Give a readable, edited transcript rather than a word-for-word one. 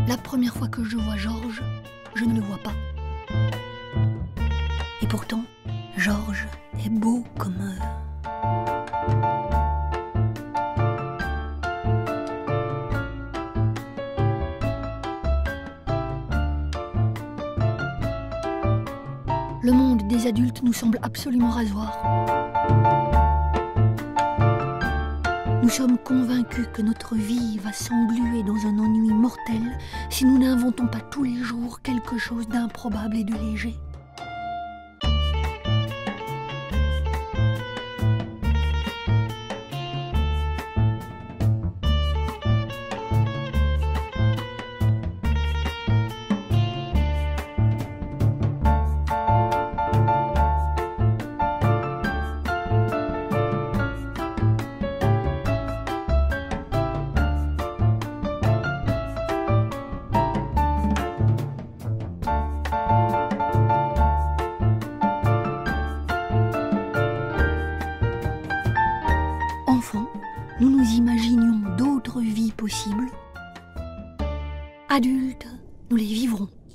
La première fois que je vois Georges, je ne le vois pas. Et pourtant, Georges est beau comme... Le monde des adultes nous semble absolument rasoir. Nous sommes convaincus que notre vie va s'engluer dans un ennui mortel si nous n'inventons pas tous les jours quelque chose d'improbable et de léger. Enfants, nous nous imaginions d'autres vies possibles. Adultes, nous les vivrons.